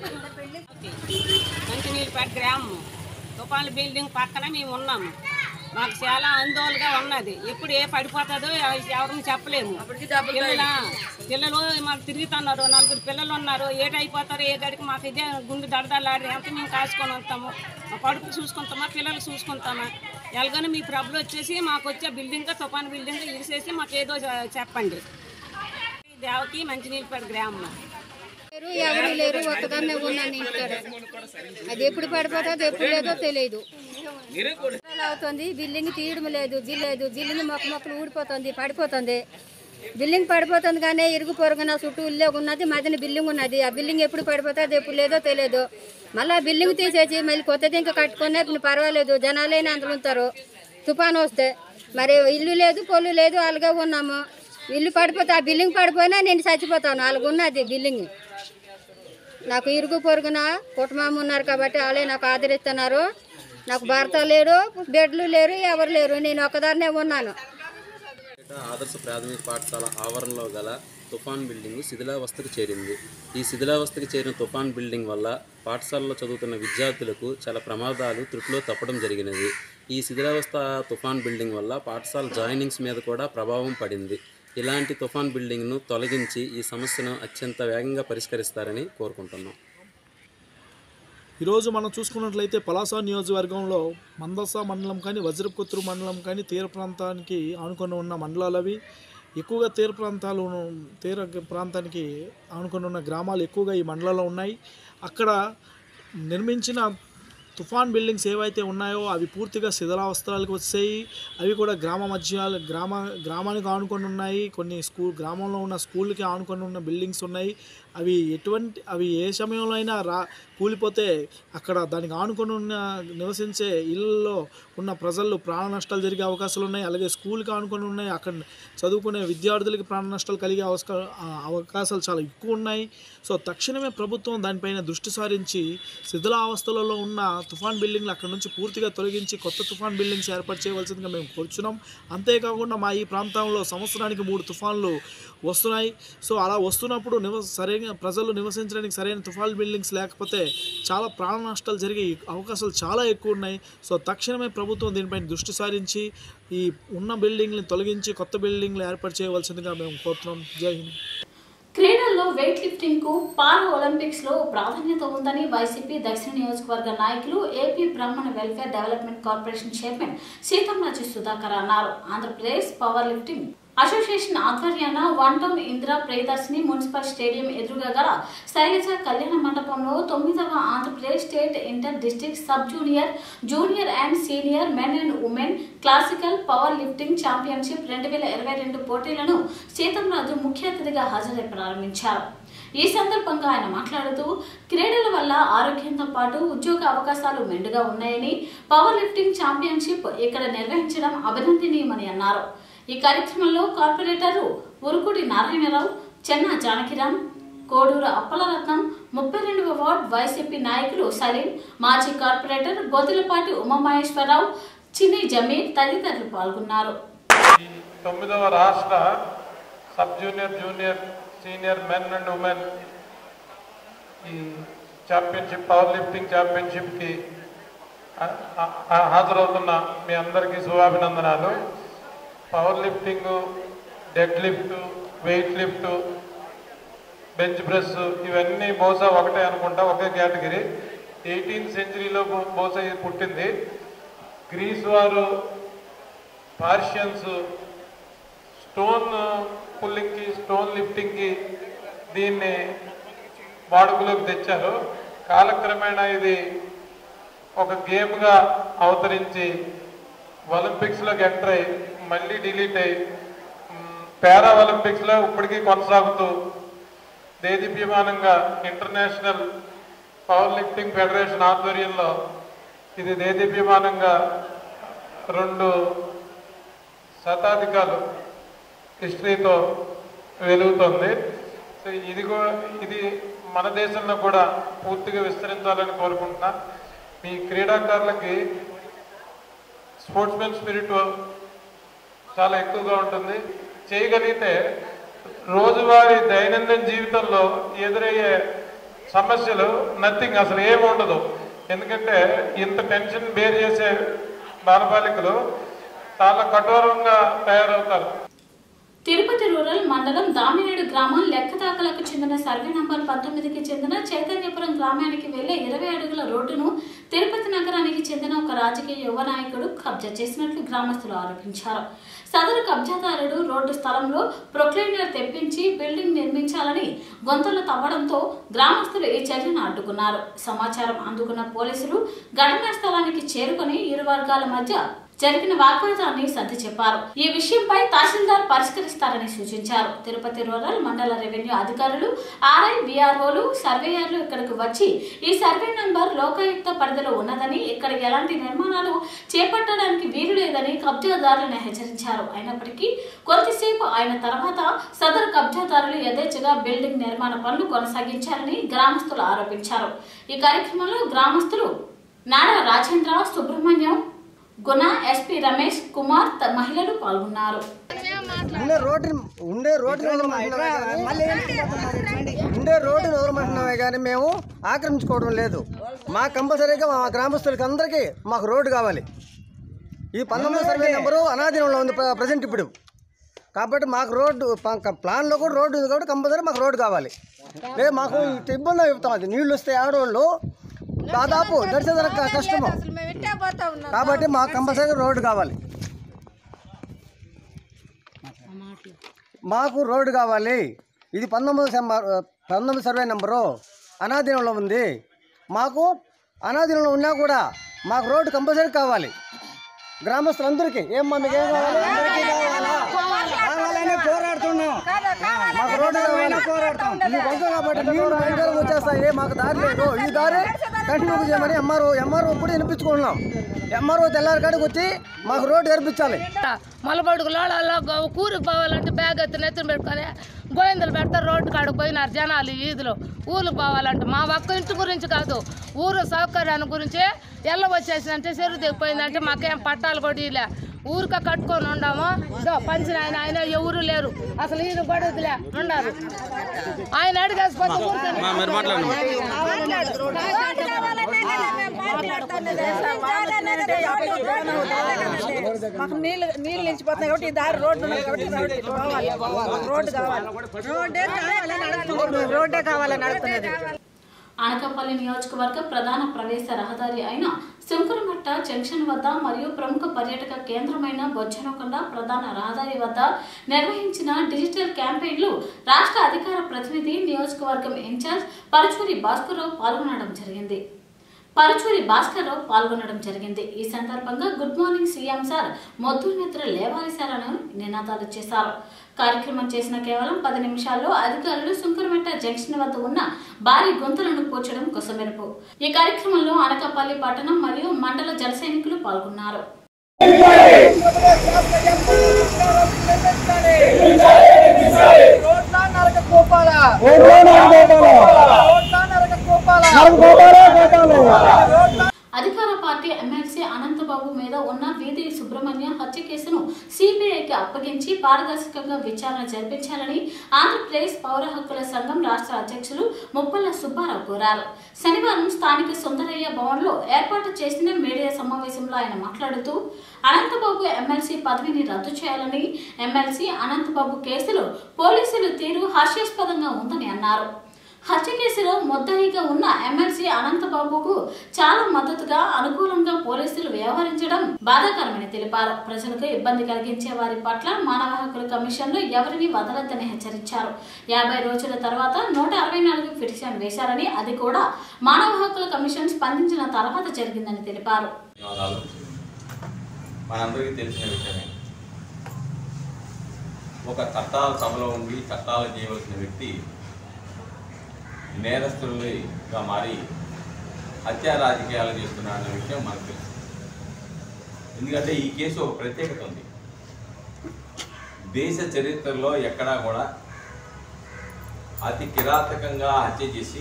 మంచినీళ్ళపేట గ్రామం తుఫాన్ బిల్డింగ్ పక్కన మేము ఉన్నాము. మాకు చాలా ఆందోళనగా ఉన్నది. ఎప్పుడు ఏ పడిపోతుందో ఎవరిని చెప్పలేము. పిల్లల పిల్లలు మాకు తిరుగుతున్నారు, నలుగురు పిల్లలు ఉన్నారు. ఏటైపోతారో ఏ గడికి మాకు ఇదే గుండె దడదలాడి ఎంత మేము కాసుకొని వస్తాము. మా కడుపు చూసుకుంటామా, పిల్లలు చూసుకుంటామా? ఎలాగని మీ ప్రభులు వచ్చేసి మాకు వచ్చే బిల్డింగ్ తుఫాన్ బిల్డింగ్ ఇరిసేసి మాకు ఏదో చెప్పండి. దేవకి మంచినీళ్ళపేట గ్రామం. ఎవరు లేరు, ఒక్కదాన్నే ఉన్నాను ఇంటికాడ. అది ఎప్పుడు పడిపోతుందో ఎప్పుడు లేదో తెలియదు. అవుతుంది బిల్డింగ్ తీయడం లేదు, జిల్లేదు బిల్డింగ్ మొక్క మొక్కలు ఊడిపోతుంది, పడిపోతుంది. బిల్డింగ్ పడిపోతుంది కానీ ఇరుగు పొరుగున చుట్టూ ఇల్లే ఉన్నది, మధ్యన బిల్డింగ్ ఉన్నది. ఆ బిల్డింగ్ ఎప్పుడు పడిపోతుంది ఎప్పుడు లేదో తెలియదు. మళ్ళీ ఆ బిల్డింగ్ తీసేసి మళ్ళీ కొత్తది ఇంకా కట్టుకునే పర్వాలేదు, జనాలైనా అందులో ఉంటారు. తుఫాను వస్తే మరి ఇల్లు లేదు, పొల్లు లేదు, అలాగే ఉన్నాము. ఇల్లు పడిపోతే ఆ బిల్డింగ్ పడిపోయినా నేను చచ్చిపోతాను, అలాగ ఉన్నది బిల్డింగ్. నాకు ఇరుగు పొరుగున కుటుంబం ఉన్నారు కాబట్టి వాళ్ళే నాకు ఆదరిస్తున్నారు. నాకు భర్త లేడు, బెడ్లు లేరు, ఎవరు లేరు, నేను ఒకదాన్నే ఉన్నాను. ఆదర్శ ప్రాథమిక పాఠశాల ఆవరణలో గల తుఫాన్ బిల్డింగ్ శిథిలావస్థకు చేరింది. ఈ శిథిలావస్థకు చేరిన తుఫాన్ బిల్డింగ్ వల్ల పాఠశాలలో చదువుతున్న విద్యార్థులకు చాలా ప్రమాదాలు త్రుటిలో తప్పడం జరిగినది. ఈ శిథిలావస్థ తుఫాన్ బిల్డింగ్ వల్ల పాఠశాల జాయినింగ్స్ మీద కూడా ప్రభావం పడింది. ఇలాంటి తుఫాన్ బిల్డింగ్ను తొలగించి ఈ సమస్యను అత్యంత వేగంగా పరిష్కరిస్తారని కోరుకుంటున్నాం. ఈరోజు మనం చూసుకున్నట్లయితే పలాస నియోజకవర్గంలో మందస మండలం కానీ వజ్రపుకొత్తూరు మండలం కానీ తీర ప్రాంతానికి ఆనుకొని ఉన్న మండలాలు అవి. ఎక్కువగా తీర ప్రాంతాలు తీర ప్రాంతానికి ఆనుకొని ఉన్న గ్రామాలు ఎక్కువగా ఈ మండలంలో ఉన్నాయి. అక్కడ నిర్మించిన తుఫాన్ బిల్డింగ్స్ ఏవైతే ఉన్నాయో అవి పూర్తిగా శిథిలావస్థలకు వచ్చాయి. అవి కూడా గ్రామ మధ్య గ్రామ గ్రామానికి ఆనుకొని ఉన్నాయి. కొన్ని స్కూల్ గ్రామంలో ఉన్న స్కూల్కి ఆనుకొని ఉన్న బిల్డింగ్స్ ఉన్నాయి. అవి ఎటువంటి అవి ఏ సమయంలో అయినా రా కూలిపోతే అక్కడ దానికి ఆనుకొని ఉన్న నివసించే ఇళ్ళల్లో ఉన్న ప్రజలు ప్రాణ నష్టాలు జరిగే అవకాశాలు ఉన్నాయి. అలాగే స్కూల్కి ఆనుకొని ఉన్నాయి, అక్కడ చదువుకునే విద్యార్థులకి ప్రాణ నష్టాలు కలిగే అవకాశాలు చాలా ఎక్కువ ఉన్నాయి. సో తక్షణమే ప్రభుత్వం దానిపైన దృష్టి సారించి శిథిలావస్థలలో ఉన్న తుఫాన్ బిల్డింగ్లు అక్కడ నుంచి పూర్తిగా తొలగించి కొత్త తుఫాన్ బిల్డింగ్స్ ఏర్పాటు చేయవలసిందిగా మేము కోరుచున్నాం. అంతేకాకుండా మా ఈ ప్రాంతంలో సంవత్సరానికి మూడు తుఫాన్లు వస్తున్నాయి. సో అలా వస్తున్నప్పుడు నివ సరైన ప్రజలు నివసించడానికి సరైన తుఫాన్ బిల్డింగ్స్ లేకపోతే చాలా ప్రాణ నష్టాలు జరిగే అవకాశాలు చాలా ఎక్కువ ఉన్నాయి. సో తక్షణమే ప్రభుత్వం దీనిపైన దృష్టి సారించి ఈ ఉన్న బిల్డింగ్లను తొలగించి కొత్త బిల్డింగ్లు ఏర్పాటు చేయవలసిందిగా మేము కోరుతున్నాం. జై హింద్. క్రీడల్లో వెయిట్ లిఫ్టింగ్ కు పారా ఒలింపిక్స్ లో ప్రాధాన్యత ఉందని వైసీపీ దక్షిణ నియోజకవర్గ నాయకులు AP Brahmin welfare development corporation chairman Seethamraju Sudhakar అన్నారు. ఆంధ్రప్రదేశ్ పవర్ లిఫ్టింగ్ అసోసియేషన్ ఆధ్వర్యాన one town Indira Priyadarshini municipal stadium ఎదురుగా గల శైలజ కళ్యాణ మండపంలో తొమ్మిదవ Andhra Pradesh state inter district sub junior junior and senior men and women classical power lifting championship రెండు వేల ఇరవై రెండు పోటీలను సీతంరాజు ముఖ్య అతిథిగా హాజరై ప్రారంభించారు. ఈ సందర్భంగా ఆయన మాట్లాడుతూ క్రీడల వల్ల ఆరోగ్యంతో పాటు ఉద్యోగ అవకాశాలు మెండుగా ఉన్నాయని, పవర్ లిఫ్టింగ్ ఛాంపియన్షిప్ ఇక్కడ నిర్వహించడం అభినందనీయమని అన్నారు. ఈ కార్యక్రమంలో కార్పొరేటర్లు ఉరుకుడి నారాయణరావు, చెన్నా జానకిరామ్, కోడూరు అప్పలరత్నం, ముప్పై రెండవ వార్డు వైసీపీ నాయకులు సలీం, మాజీ కార్పొరేటర్ గోతిలపాటి ఉమామహేశ్వరరావు, చిన్ని జమీర్ తదితరులు పాల్గొన్నారు. తొమ్మిదవ రాష్ట్ర sub junior junior senior men and women ఈ ఛాంపియన్షిప్ పవర్ లిఫ్టింగ్ ఛాంపియన్షిప్కి హాజరవుతున్న మీ అందరికీ శుభాభినందనాలు. Power lifting, dead lift, weight lift, bench press ఇవన్నీ బహుశా ఒకటే అనుకుంటా, ఒకే కేటగిరీ. ఎయిటీన్త్ సెంచరీలో బహుశా ఇది పుట్టింది. గ్రీస్ వారు పార్షియన్స్ స్టోన్ పుల్లింగ్కి స్టోన్ లిఫ్టింగ్కి దీన్ని వాడుకలోకి తెచ్చారు. కాలక్రమేణా ఇది ఒక గేమ్గా అవతరించి ఒలింపిక్స్లోకి ఎంటర్ అయ్యి మళ్ళీ డిలీట్ అయ్యి పారా ఒలింపిక్స్లో ఇప్పటికీ కొనసాగుతూ దేదీప్యమానంగా ఇంటర్నేషనల్ పవర్ లిఫ్టింగ్ ఫెడరేషన్ ఆధ్వర్యంలో ఇది దేదీప్యమానంగా రెండు శతాధికాలు హిస్టరీతో వెలుగుతుంది. సో ఇది ఇది మన దేశంలో కూడా పూర్తిగా విస్తరించాలని కోరుకుంటున్నా. మీ క్రీడాకారులకి స్పోర్ట్స్మెన్ స్పిరిట్ చాలా ఎక్కువగా ఉంటుంది. చేయగలిగితే రోజువారీ దైనందిన జీవితంలో ఎదురయ్యే సమస్యలు నథింగ్, అసలు ఏమి ఉండదు. ఎందుకంటే ఇంత టెన్షన్ బేర్ చేసే బాలబాలికలు చాలా కఠోరంగా తయారవుతారు. తిరుపతి రూరల్ మండలం దామినేడు గ్రామం లెక్కదాకలకు చెందిన సర్వే నంబర్ పంతొమ్మిదికి చెందిన చైతన్యపురం గ్రామానికి వెళ్లే ఇరవై అడుగుల రోడ్డును తిరుపతి నగరానికి చెందిన ఒక రాజకీయ యువ నాయకుడు కబ్జా చేసినట్లు గ్రామస్తులు ఆరోపించారు. సదరు కబ్జాదారుడు రోడ్డు స్థలంలో ప్రొక్లైనర్ తెప్పించి బిల్డింగ్ నిర్మించాలని గొంతులు తవ్వడంతో గ్రామస్తులు ఈ చర్యను అడ్డుకున్నారు. సమాచారం అందుకున్న పోలీసులు ఘటనా స్థలానికి చేరుకుని ఇరు వర్గాల మధ్య జరిగిన వాగ్వాదాన్ని సర్ది చెప్పారు. ఈ విషయంపై తహసీల్దార్ పరిష్కరిస్తారని సూచించారు. తిరుపతి రూరల్ మండల రెవెన్యూ అధికారులు, ఆర్ఐ, విఆర్ఓలు, సర్వేయర్లు ఇక్కడికి వచ్చి ఈ సర్వే నంబర్ లోకాయుక్త పరిధిలో ఉన్నదని, ఇక్కడ ఎలాంటి నిర్మాణాలు చేపట్టడానికి వీలు లేదని కబ్జాదారులను హెచ్చరించారు. అయినప్పటికీ కొద్దిసేపు అయిన తర్వాత సదరు కబ్జాదారులు యథేచ్ఛగా బిల్డింగ్ నిర్మాణ పనులు కొనసాగించారని గ్రామస్తులు ఆరోపించారు. ఈ కార్యక్రమంలో గ్రామస్తులు నాడా రాజేంద్ర, సుబ్రహ్మణ్యం, గుణ, ఎస్పీ రమేష్ కుమార్ మహిళలు పాల్గొన్నారు. ఉండే రోడ్డు ఉండే రోడ్డు ఉండే రోడ్డును వదలమంటున్నామే కానీ మేము ఆక్రమించుకోవడం లేదు. మా కంపల్సరీగా మా గ్రామస్తులకి అందరికీ మాకు రోడ్డు కావాలి. ఈ పంతొమ్మిది సర్వే నెంబరు అనాధీనంలో ఉంది ప్రజెంట్ ఇప్పుడు. కాబట్టి మాకు రోడ్డు ప్లాన్లో కూడా రోడ్డు ఉంది కాబట్టి కంపల్సరీ మాకు రోడ్డు కావాలి. లేదు మాకు ఇబ్బంది చెప్తాం. అది నీళ్ళు వస్తే ఆడవాళ్ళు దాదాపు నడిచేదన కష్టము. కాబట్టి మాకు కంపల్సరీగా రోడ్డు కావాలి. మాకు రోడ్డు కావాలి. ఇది పంతొమ్మిది పంతొమ్మిది సర్వే నెంబరు అనాధీనంలో ఉంది. మాకు అనాధీనంలో ఉన్నా కూడా మాకు రోడ్డు కంపల్సరీ కావాలి. గ్రామస్తులందరికీ ఏమ్మా మీకు ఏం కావాలి? అందరికీ కావాలా? కావాలనే పోరాడుతున్నాం. మాకు రోడ్డు కావాలని పోరాడుతాం. ఈ వంక కాబట్టి నీళ్ళు భయంకరంగా వచ్చేస్తాయి. మాకు దారి లేదు. ఈ దారి కంటిన్యూ చేయమని ఎంఆర్ఓ ఎంఆర్ఓ కూడా వినిపించుకుంటున్నాం. ఎంఆర్ఓ తెల్లారి కాడికి వచ్చి మాకు రోడ్డు ఏర్పించాలి. మలబడుగులో కూరికి పోవాలంటే బ్యాగ్ ఎత్తున ఎత్తున పెట్టుకొని గోవిందలు పెడతారు. రోడ్డు కాడికి పోయినారు జనాలు ఈదులో. ఊరికి పోవాలంటే మా ఒక్క ఇంటి గురించి కాదు, ఊరు సౌకర్యాన్ని గురించి ఎల్ల వచ్చేసిందంటే చెరువు దిగిపోయిందంటే మాకేం పట్టాలు కూడా ఇలా ఊరిక కట్టుకొని ఉండాము. పంచిన ఆయన ఆయన ఎవరు లేరు అసలు. ఈయన కూడా వదిలే ఉన్నారు. ఆయన అడిగేసిపోతే మాకు నీళ్ళు నీళ్ళు నిలిచిపోతున్నాయి కాబట్టి ఈ దారి రోడ్డు రోడ్డు కావాలి. రోడ్డే కావాలని నడుస్తున్నది. అనకాపల్లి నియోజకవర్గ ప్రధాన ప్రవేశ రహదారి అయిన శంకరమట్ట జంక్షన్ వద్ద మరియు ప్రముఖ పర్యాటక కేంద్రమైన బొజ్జనకొండ ప్రధాన రహదారి వద్ద నిర్వహించిన డిజిటల్ క్యాంపెయిన్లు రాష్ట్ర అధికార ప్రతినిధి నియోజకవర్గం ఇన్ఛార్జ్ పరుచూరి భాస్కర్రావు పాల్గొనడం జరిగింది పరుచూరి భాస్కర్రావు పాల్గొనడం జరిగింది ఈ సందర్భంగా గుడ్ మార్నింగ్ సీఎం సార్ మొద్దు నిద్ర లేవాలి సార్ అని నినాదాలు చేశారు. కార్యక్రమం చేసిన కేవలం పది నిమిషాల్లో అధికారులు శంకరమట్ట జంక్షన్ వద్ద ఉన్న భారీ గుంతలను పూడ్చడం కొసమెరుపు. ఈ కార్యక్రమంలో అనకాపల్లి పట్టణం మరియు మండల జన సైనికులు పాల్గొన్నారు. అధికార పార్టీ ఎమ్మెల్సీ అనంతబాబు మీద ఉన్న వీధి సుబ్రహ్మణ్య హత్య కేసును సిబిఐకి అప్పగించి పారదర్శకంగా విచారణ జరిపించాలని ఆంధ్రప్రదేశ్ పౌర హక్కుల సంఘం రాష్ట్ర అధ్యక్షులు ముప్పల సుబ్బారావు కోరారు. శనివారం స్థానిక సుందరయ్య భవన్లో ఏర్పాటు చేసిన మీడియా సమావేశంలో ఆయన మాట్లాడుతూ అనంతబాబు ఎమ్మెల్సీ పదవిని రద్దు చేయాలని, ఎమ్మెల్సీ అనంతబాబు కేసులో పోలీసుల తీరు హాస్యాస్పదంగా ఉందని అన్నారు. హత్య కేసులో ముద్దాయిగా ఉన్న ఎమ్మెల్సీ అనంతబాబుకు చాలా మద్దతుగా అనుకూలంగా పోలీసులు వ్యవహరించడం బాధాకరమని తెలిపారు. ప్రజలకు ఇబ్బంది కలిగించే వారి పట్ల మానవ హక్కుల కమిషన్లు ఎవరిని వదలొద్దని హెచ్చరించారు. యాభై రోజుల తర్వాత నూట అరవై నాలుగు పిటిషన్ వేశారని, అది కూడా మానవ హక్కుల కమిషన్ స్పందించిన తర్వాత జరిగిందని తెలిపారు. మనందరికీ తెలిసిన విషయమే, ఒక చట్టాల సభలో ఉండి చట్టాలు చేయవలసిన వ్యక్తి నేరస్తులుగా మారి హత్యా రాజకీయాలు చేస్తున్నారన్న విషయం మనకు తెలుసు. ఎందుకంటే ఈ కేసు ఒక ప్రత్యేకత ఉంది. దేశ చరిత్రలో ఎక్కడా కూడా అతి కిరాతకంగా హత్య చేసి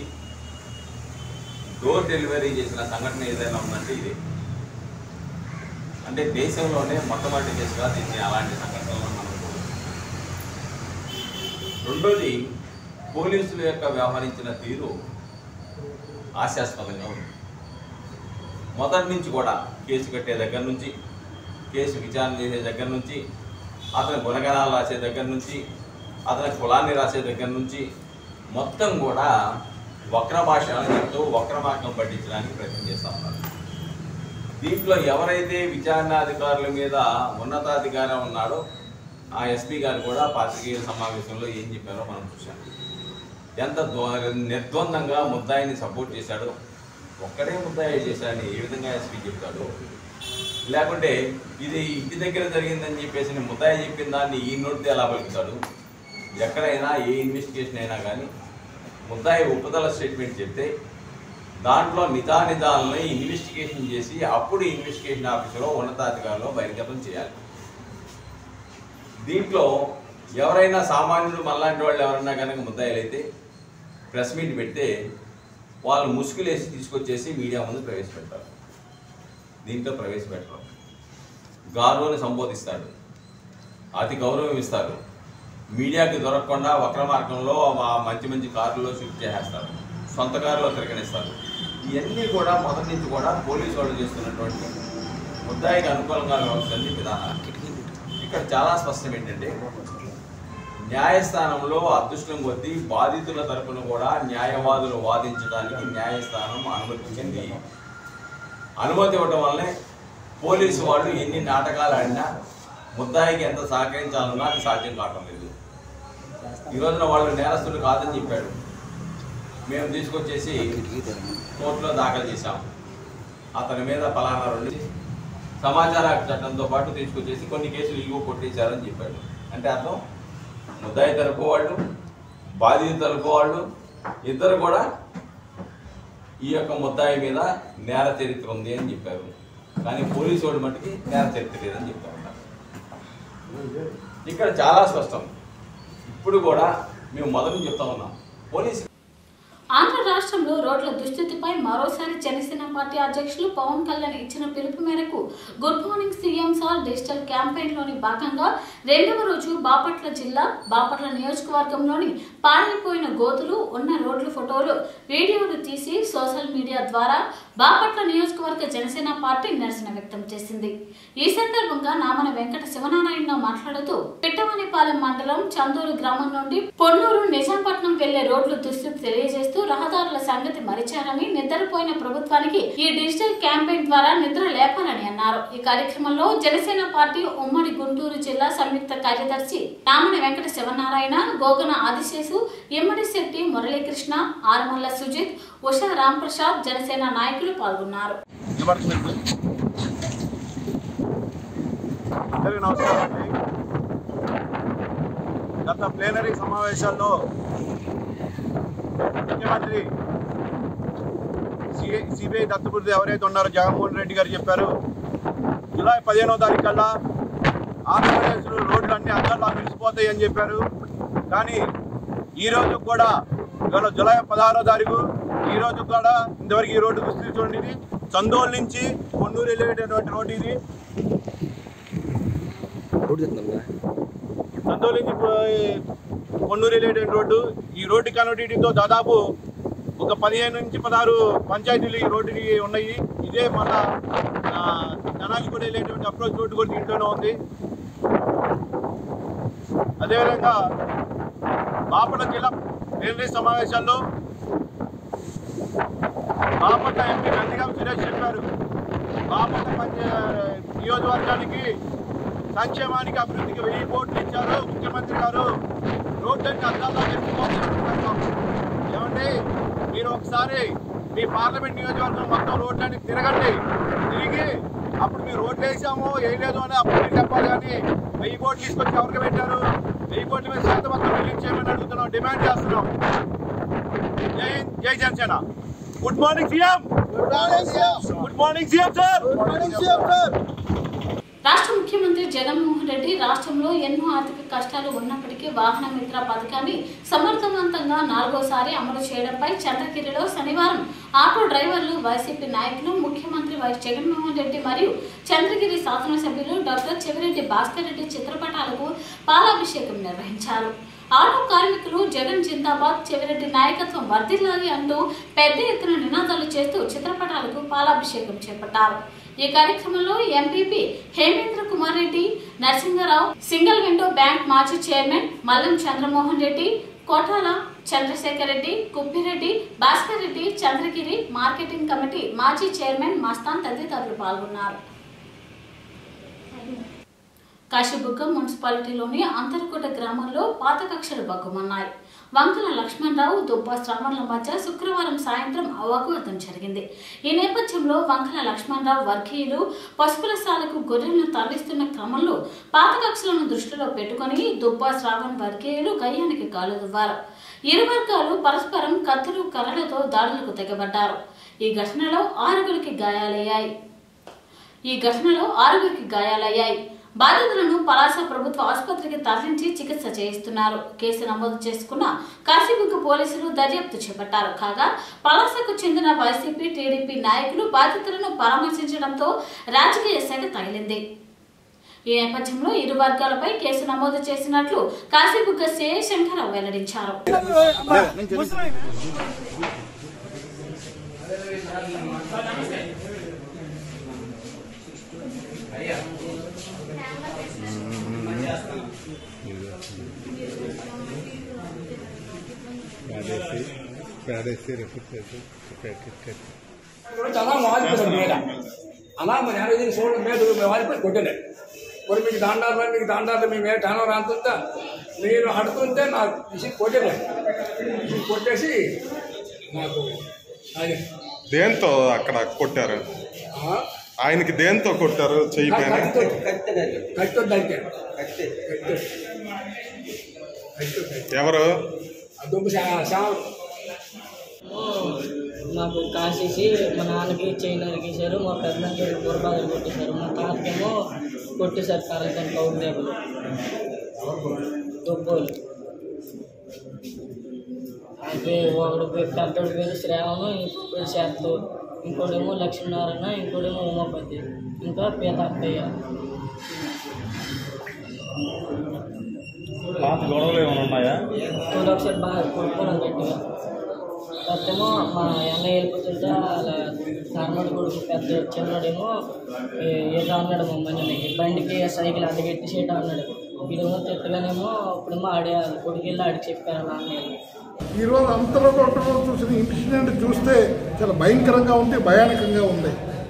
డోర్ డెలివరీ చేసిన సంఘటన ఏదైనా ఉందంటే ఇదే. అంటే దేశంలోనే మొట్టమొదటి కేసుగా దీన్ని అలాంటి సంఘటనలు మనకు. రెండోది, పోలీసుల యొక్క వ్యవహరించిన తీరు హాస్యాస్పదంగా ఉంది. మొదటి నుంచి కూడా కేసు కట్టే దగ్గర నుంచి కేసు విచారణ చేసే దగ్గర నుంచి, అతని గుణగణాలు రాసే దగ్గర నుంచి, అతని కులాన్ని రాసే దగ్గర నుంచి మొత్తం కూడా వక్ర భాషలను చెప్తూ వక్ర మార్గం పట్టించడానికి ప్రయత్నం చేస్తూ ఉన్నారు. దీంట్లో ఎవరైతే విచారణాధికారుల మీద ఉన్నతాధికారం ఉన్నాడో ఆ ఎస్పీ గారు కూడా పాత్రికేయుల సమావేశంలో ఏం చెప్పారో మనం చూసాం. ఎంత నిర్ద్వందంగా ముద్దాయిని సపోర్ట్ చేశాడో, ఒక్కడే ముద్దాయి చేశాడని ఏ విధంగా ఎస్పీ చెప్తాడు. లేకుంటే ఇది ఇంటి దగ్గర జరిగిందని చెప్పేసి ముద్దాయి చెప్పిన దాన్ని ఈ నోటితో ఎలా పలుకుతాడు. ఎక్కడైనా ఏ ఇన్వెస్టిగేషన్ అయినా కానీ ముద్దాయి ఒప్పుదల స్టేట్మెంట్ చెప్తే దాంట్లో నిజానిజాలని ఇన్వెస్టిగేషన్ చేసి అప్పుడు ఇన్వెస్టిగేషన్ ఆఫీసులో ఉన్నతాధికారులు బహిర్గతం చేయాలి. దీంట్లో ఎవరైనా సామాన్యుడు మళ్ళాంటి వాళ్ళు ఎవరైనా కనుక ముద్దాయిలైతే ప్రెస్ మీట్ పెడితే వాళ్ళు ముసుగులేసి తీసుకొచ్చేసి మీడియా ముందు ప్రవేశపెడతారు. దీంట్లో ప్రవేశపెట్టరు. గారుని సంబోధిస్తాడు, అతి గౌరవం ఇస్తారు, మీడియాకి దొరకకుండా వక్ర మార్గంలో మంచి మంచి కారులో షిఫ్ట్ చేసేస్తారు, సొంత కారులో తిరగనిస్తారు. ఇవన్నీ కూడా మొదటి నుంచి కూడా పోలీసు వాళ్ళు చేస్తున్నటువంటి ముద్దాయికి అనుకూలంగా వ్యవస్థని విధానం. ఇక్కడ చాలా స్పష్టం ఏంటంటే న్యాయస్థానంలో అదృష్టం కొద్దీ బాధితుల తరపున కూడా న్యాయవాదులు వాదించడానికి న్యాయస్థానం అనుమతించింది. అనుమతి ఇవ్వడం వల్లనే పోలీసు వాళ్ళు ఎన్ని నాటకాలు ఆడినా ముద్దాయికి ఎంత సహకరించాలన్నా అది సాధ్యం కావటం లేదు. ఈ రోజున వాళ్ళు నేరస్తులు కాదని చెప్పాడు, మేము తీసుకొచ్చేసి కోర్టులో దాఖలు చేశాం, అతని మీద ఫలానా రెండు సమాచార చట్టంతో పాటు తీసుకొచ్చేసి కొన్ని కేసులు ఇగో కొట్టేశారని చెప్పాడు. అంటే అర్థం ముద్దాయి తరపు వాళ్ళు బాధిత తరపు వాళ్ళు ఇద్దరు కూడా ఈ యొక్క ముద్దాయి మీద నేర చరిత్ర ఉంది అని చెప్పారు. కానీ పోలీసు వాడు మట్టుకి నేర చరిత్ర లేదని చెప్తా ఉన్నారు. ఇక్కడ చాలా స్పష్టం. ఇప్పుడు కూడా మేము మొదలు చెప్తా ఉన్నాం, పోలీసు ఆంధ్ర రాష్ట్రంలో రోడ్ల దుస్థితిపై మరోసారి జనసేన పార్టీ అధ్యక్షులు పవన్ కళ్యాణ్ ఇచ్చిన పిలుపు మేరకు good morning CM sir digital క్యాంపెయిన్లోని భాగంగా రెండవ రోజు బాపట్ల జిల్లా బాపట్ల నియోజకవర్గంలోని పాడైపోయిన గోతులు ఉన్న రోడ్ల ఫోటోలు వీడియోలు తీసి సోషల్ మీడియా ద్వారా బాపట్ల నియోజకవర్గ జనసేన పార్టీ నిరసన వ్యక్తం చేసింది. ఈ సందర్భంగా నామన వెంకట శివనారాయణ మాట్లాడుతూ పిట్టవనిపాలెం మండలం చందూరు గ్రామం నుండి పొన్నూరు నిజాంపట్నం వెళ్లే రోడ్లు దుస్థితి తెలియజేస్తూ రహదారుల సంగతి మరిచారని, నిద్రపోయిన ప్రభుత్వానికి ఈ డిజిటల్ క్యాంపెయిన్ ద్వారా నిద్ర లేపాలని అన్నారు. ఈ కార్యక్రమంలో జనసేన పార్టీ ఉమ్మడి గుంటూరు జిల్లా సంయుక్త కార్యదర్శి నామన వెంకట శివనారాయణ, గోగన ఆదిశేషు, ఇమ్మడి శెట్టి మురళీకృష్ణ, ఆరుమల్ల సుజిత్, ఉషా రాంప్రసాద్ జనసేన నాయకులు పాల్గొన్నారు. గత ప్లేనరీ సమావేశాల్లో ముఖ్యమంత్రి సిబిఐ దత్తపుత్రుడు ఎవరైతే ఉన్నారో జగన్మోహన్ రెడ్డి గారు చెప్పారు, జూలై పదిహేనో తారీఖు కల్లా ఆంధ్రప్రదేశ్లో రోడ్లు అన్ని అందరిలో నిలిచిపోతాయి అని చెప్పారు. కానీ ఈరోజు కూడా ఇవాళ జూలై పదహారో తారీఖు ఈ రోజు కూడా ఇంతవరకు ఈ రోడ్డు దుస్థితి చూడండి. ఇది చందోల్ నుంచి పొన్నూరు వెళ్ళేటటువంటి రోడ్డు. ఇది చందోల్ నుంచి పొన్నూరు వెళ్ళేటువంటి రోడ్డు. ఈ రోడ్డు కనెక్టివిటీతో దాదాపు ఒక పదిహేను నుంచి పదహారు పంచాయతీలు ఈ రోడ్డుకి ఉన్నాయి. ఇదే మన జనానికి కూడా వెళ్ళేటువంటి అప్రోచ్ రోడ్డు కూడా దీంట్లోనే ఉంది. అదేవిధంగా బాపట్ల జిల్లా ప్లీనరీ సమావేశాల్లో బాపట్ల ఎంపీ నందిగాం సురేష్ చెప్పారు, బాపట్ల పంచ నియోజకవర్గానికి సంక్షేమానికి అభివృద్ధికి వెయ్యి కోట్లు ఇచ్చారు ముఖ్యమంత్రి గారు, రోడ్లన్నీ అద్దాల్లో తెచ్చుకోవాలనుకుంటున్నాం. ఏమండి, మీరు ఒకసారి మీ పార్లమెంట్ నియోజకవర్గం మొత్తం రోడ్లన్నీ తిరగండి, తిరిగి అప్పుడు మీరు రోడ్లు వేసామో వేయలేదు అని అప్పుడు మీరు చెప్పాలి. కానీ వెయ్యి కోట్లు తీసుకొచ్చి ఎవరికి పెట్టారు? వెయ్యి కోట్ల మీద శాతం మొత్తం రిలీజ్ చేయమని అడుగుతున్నాం, డిమాండ్ చేస్తున్నాం. జై జై Janasena. Good morning CM. Good morning CM sir. Good morning CM sir. రాష్ట్ర ముఖ్యమంత్రి జగన్మోహన్ రెడ్డి రాష్ట్రంలో ఎన్నో ఆర్థిక కష్టాలు ఉన్నప్పటికీ వాహన మిత్ర పథకాన్ని సమర్థవంతంగా నాలుగోసారి అమలు చేయడంపై చంద్రగిరిలో శనివారం ఆటో డ్రైవర్లు, వైసీపీ నాయకులు, ముఖ్యమంత్రి వైఎస్ జగన్మోహన్ రెడ్డి మరియు చంద్రగిరి శాసనసభ్యులు డాక్టర్ చెవిరెడ్డి భాస్కర్ రెడ్డి చిత్రపటాలకు పాలాభిషేకం నిర్వహించారు. ఆటో కార్మికులు జగన్ జిందాబాద్, చెవిరెడ్డి నాయకత్వం వర్ధిల్లాలి అంటూ పెద్ద ఎత్తున నినాదాలు చేస్తూ చిత్రపటాలకు పాలాభిషేకం చేపట్టారు. ఈ కార్యక్రమంలో MPP Hemendra Kumar Reddy, Narasingarao, single window bank మాజీ chairman Mallam Chandramohan Reddy, Kotala Chandrasekhar Reddy, Kuppireddy, Bhaskar Reddy, Chandragiri marketing committee మాజీ చైర్మన్ మస్తాన్ తదితరులు పాల్గొన్నారు. కాశీబుగ్గ మున్సిపాలిటీలోని అంతర్కోట గ్రామంలో పాత కక్షలు బగ్గుమన్నాయి. వంకల లక్ష్మణరావు, దుబ్బ శ్రవణ్ల మధ్య శుక్రవారం సాయంత్రం అవఘాతం జరిగింది. ఈ నేపథ్యంలో వంకల లక్ష్మణరావు వర్గీయులు పశువుల శాలకు గొర్రెలను తరలిస్తున్న క్రమంలో పాత కక్షలను దృష్టిలో పెట్టుకుని దుబ్బ శ్రావణ్ వర్గీయులు గయ్యానికి కాలుదువ్వారు. ఇరు వర్గాలు పరస్పరం కత్తులు కర్రలతో దాడులకు తెగబడ్డారు. ఈ ఘటనలో ఆరుగురికి గాయాలయ్యాయి. ఈ ఘటనలో ఆరుగురికి గాయాలయ్యాయి. బాధితులను పలాస ప్రభుత్వ ఆసుపత్రికి తరలించి చికిత్స చేయిస్తున్నారు. కేసు నమోదు చేసుకున్న కాశీబుగ్గ పోలీసులు దర్యాప్తు చేపట్టారు. కాగా పలాసకు చెందిన వైసీపీ, టీడీపీ నాయకులు బాధితులను పరామర్శించడంతో రాజకీయ సెగ తగిలింది. ఈ నేపథ్యంలో ఇరు వర్గాలపై కేసు నమోదు చేసినట్లు కాశీబుగ్గ సిఐ శంకరరావు వెల్లడించారు. అలా వాలిపోయాడు మీద అలా మన యాభై సోళ్ళు మీద వాలిపోయి కొట్టాడు. ఇప్పుడు మీకు దాండాలు మీకు దాండాలు మేము ఏ టానో రాంతుందా మీరు అడుగుతుంటే నాకు ఇసి కొట్టాడు. ఇసి కొట్టేసి నాకు అది దేంతో అక్కడ కొట్టారు? ఆయనకి దేంతో కొట్టారు? చెయ్యి పైన ఎవరు? మాకు కాసేసి మా నాన్నకి చేయి నరికేశారు, మా పెద్దకి బుర్రబాదలు కొట్టేశారు, మా తాతకేమో కొట్టేశారు కరెంట్ కౌంట్ టేబుల్ దుబ్బోలు. అయితే ఒకడు పెద్దోడి పేరు శ్రావణం, ఇంకో పేరు శాంతు, ఇంకోటేమో లక్ష్మీనారాయణ, ఇంకోటేమో ఉమాపతి, ఇంకా పేద అత్తయ్య. గొడవలు ఏమైనా ఉన్నాయా? ఒకసారి బాగా కొట్టుకోవడం గట్టిగా. పెద్దమో మా అన్న వెళ్ళిపోతుంటే అలా నార్మల్ కొడుకు పెద్ద చిన్నడేమో ఏటో అన్నాడు మమ్మల్ని బండికి సైకిల్ అడ్డగెట్టి ఏటో అన్నాడు. వీడేమో తిట్టగానేమో ఇప్పుడేమో ఆడే కొడుకు వెళ్ళి ఆడికి చెప్పారు అలా అన్నయ్య. ఈరోజు అంతర్గతంలో చూసిన ఇన్సిడెంట్ చూస్తే చాలా భయంకరంగా ఉంది, భయానకంగా ఉంది.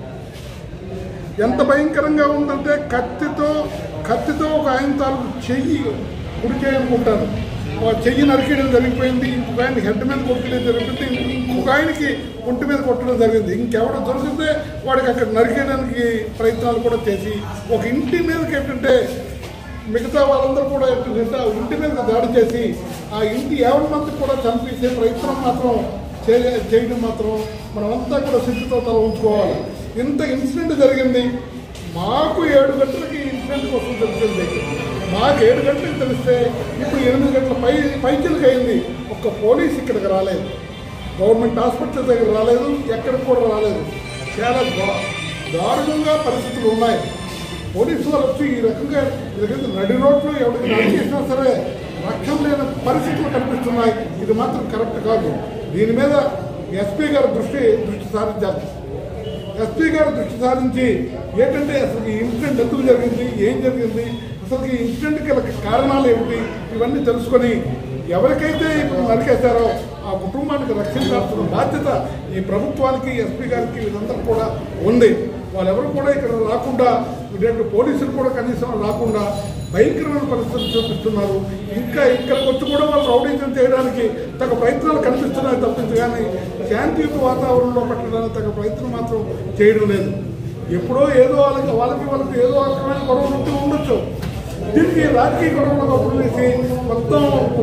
ఎంత భయంకరంగా ఉందంటే కత్తితో కత్తితో ఒక ఆయన తాలూకు చెయ్యి ఉడికేయనుకుంటాను, చెయ్యి నరికేయడం జరిగిపోయింది. ఇంకొక ఆయన హెడ్ మీద కొట్టడం జరిగింది, ఇంకొక ఆయనకి ఒంటి మీద కొట్టడం జరిగింది. ఇంకెవడో దొరికితే వాడికి అక్కడ నరికేయడానికి ప్రయత్నాలు కూడా చేసి ఒక ఇంటి మీదకి ఏంటంటే మిగతా వాళ్ళందరూ కూడా ఏంటంటే ఆ ఇంటి మీద దాడి చేసి ఆ ఇంటి ఎవరి మంది కూడా చంపేసే ప్రయత్నం మాత్రం చేయడం మాత్రం మనమంతా కూడా సిద్ధతో తల ఉంచుకోవాలి. ఇంత ఇన్సిడెంట్ జరిగింది. మాకు ఏడు గంటలకి ఇన్సిడెంట్ కోసం తెలిసింది. మాకు ఏడు గంటలకు తెలిస్తే ఇప్పుడు ఎనిమిది గంటల పై పైచలకు అయింది. ఒక్క పోలీస్ ఇక్కడికి రాలేదు, గవర్నమెంట్ హాస్పిటల్ దగ్గర రాలేదు, ఎక్కడికి కూడా రాలేదు. చాలా దారుణంగా పరిస్థితులు ఉన్నాయి. పోలీసు వాళ్ళు వచ్చి ఈ రకంగా ఎందుకంటే నడి రోడ్లో ఎవరికి నడి చేసినా సరే రక్షణ లేని పరిస్థితులు కనిపిస్తున్నాయి. ఇది మాత్రం కరెక్ట్ కాదు. దీని మీద ఎస్పీ గారు దృష్టి దృష్టి సారించాలి. ఎస్పీ గారు దృష్టి సారించి ఏంటంటే అసలు ఈ ఇన్సిడెంట్ ఎందుకు జరిగింది, ఏం జరిగింది, అసలు ఈ ఇన్సిడెంట్కి గల కారణాలు ఏమిటి, ఇవన్నీ తెలుసుకొని ఎవరికైతే ఇప్పుడు నరికేశారో ఆ కుటుంబానికి రక్షించాల్సిన బాధ్యత ఈ ప్రభుత్వానికి, ఎస్పీ గారికి, వీళ్ళందరూ కూడా ఉంది. వాళ్ళెవరు కూడా ఇక్కడ రాకుండా ఇటువంటి పోలీసులు కూడా కనీసం రాకుండా భయంకరమైన పరిస్థితులు చూపిస్తున్నారు. ఇంకా ఇక్కడికి వచ్చి కూడా వాళ్ళు రౌడీజం చేయడానికి తగ్గ ప్రయత్నాలు కనిపిస్తున్నాయి తప్పించి కానీ శాంతియుత వాతావరణంలో పెట్టడానికి తగ్గ ప్రయత్నం మాత్రం చేయడం లేదు. ఎప్పుడో ఏదో వాళ్ళకి వాళ్ళకి వాళ్ళకి ఏదో రకమైన గొడవలు ఉంటూ ఉండొచ్చు. దీనికి రాజకీయ గొడవలు అప్పుడు వేసి మొత్తం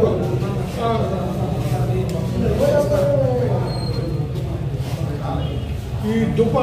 ఈ దుప్ప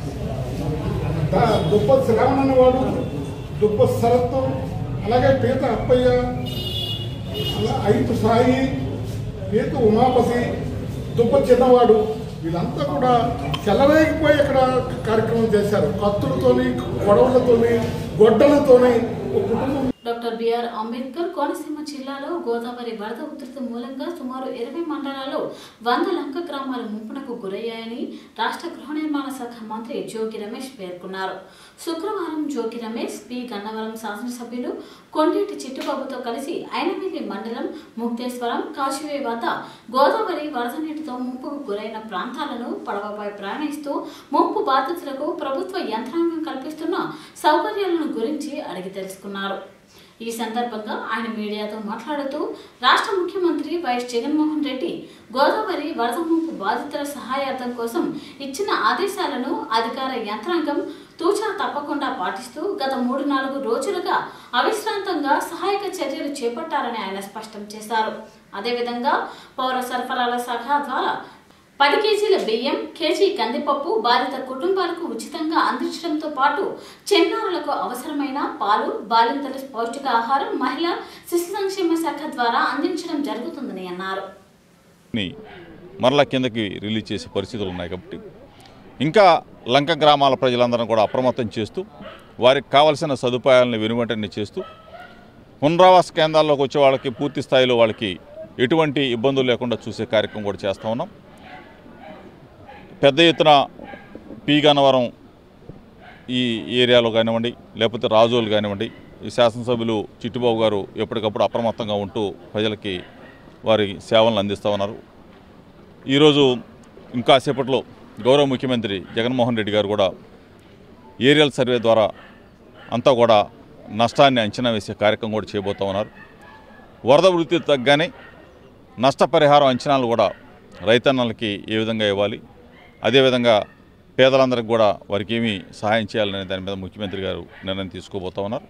దుప్ప శ్రావణ్ అనేవాడు, దుప్ప శరత్తు, అలాగే పీత అప్పయ్య, అలా ఐదు సాయి, పీత ఉమాపతి, దుప్ప చిన్నవాడు, వీళ్ళంతా కూడా చెలరేగిపోయి ఇక్కడ కార్యక్రమం చేశారు. కత్తులతోని, గొడవలతోని, గొడ్డలతోని. Doctor doctor BR Ambedkar Konaseema జిల్లాలో గోదావరి వరద ఉధృతి మూలంగా సుమారు ఇరవై మండలాల్లో వంద లంక గ్రామాలు ముంపునకు గురయ్యాయని రాష్ట్ర గృహ నిర్మాణ శాఖ మంత్రి జోగి రమేష్ పేర్కొన్నారు. శుక్రవారం జోగి రమేష్ పి గన్నవరం శాసనసభ్యులు కొండేటి చిట్టుబాబుతో కలిసి ఐనవేలి మండలం ముక్తేశ్వరం కాశీవే వద్ద గోదావరి వరద నీటితో ముంపుకు గురైన ప్రాంతాలను పడవపై ప్రయాణిస్తూ ముంపు బాధితులకు ప్రభుత్వ యంత్రాంగం కల్పిస్తున్న సౌకర్యాలను గురించి అడిగి తెలుసుకున్నారు. ఈ సందర్భంగా ఆయన మీడియాతో మాట్లాడుతూ రాష్ట్ర ముఖ్యమంత్రి వైఎస్ జగన్మోహన్ రెడ్డి గోదావరి వరద ముంపు బాధితుల సహాయార్థం కోసం ఇచ్చిన ఆదేశాలను అధికార యంత్రాంగం తూచా తప్పకుండా పాటిస్తూ గత మూడు నాలుగు రోజులుగా అవిశ్రాంతంగా సహాయక చర్యలు చేపట్టారని ఆయన స్పష్టం చేశారు. అదేవిధంగా పౌర సరఫరాల శాఖ ద్వారా పది కేజీల బియ్యం, కేజీ కందిపప్పు బాధిత కుటుంబాలకు ఉచితంగా అందించడంతో పాటు చిన్నారులకు అవసరమైన పాలు, బాలింతల పౌష్టికాహారం మహిళా శిశు సంక్షేమ శాఖ ద్వారా అందించడం జరుగుతుందని అన్నారు. మరలా కిందకి రిలీజ్ చేసే పరిస్థితులు ఉన్నాయి కాబట్టి ఇంకా లంక గ్రామాల ప్రజలందరం కూడా అప్రమత్తం చేస్తూ వారికి కావలసిన సదుపాయాలను వెనువెంటనే చేస్తూ పునరావాస కేంద్రాల్లోకి వచ్చే వాళ్ళకి పూర్తి స్థాయిలో వాళ్ళకి ఎటువంటి ఇబ్బందులు లేకుండా చూసే కార్యక్రమం కూడా చేస్తూ ఉన్నాం. పెద్ద ఎత్తున పి గన్నవరం ఈ ఏరియాలో కానివ్వండి, లేకపోతే రాజోలు కానివ్వండి, ఈ శాసనసభ్యులు చిట్టుబాబు గారు ఎప్పటికప్పుడు అప్రమత్తంగా ఉంటూ ప్రజలకి వారి సేవలను అందిస్తూ ఉన్నారు. ఈరోజు ఇంకాసేపట్లో గౌరవ ముఖ్యమంత్రి జగన్మోహన్ రెడ్డి గారు కూడా ఏరియల్ సర్వే ద్వారా అంతా కూడా నష్టాన్ని అంచనా వేసే కార్యక్రమం కూడా చేయబోతూ ఉన్నారు. వరద వృత్తి తగ్గానే నష్టపరిహారం అంచనాలు కూడా రైతన్నలకి ఏ విధంగా ఇవ్వాలి, అదేవిధంగా పేదలందరికీ కూడా వారికి ఏమి సహాయం చేయాలనే దాని మీద ముఖ్యమంత్రి గారు నిర్ణయం తీసుకోబోతూ ఉన్నారు.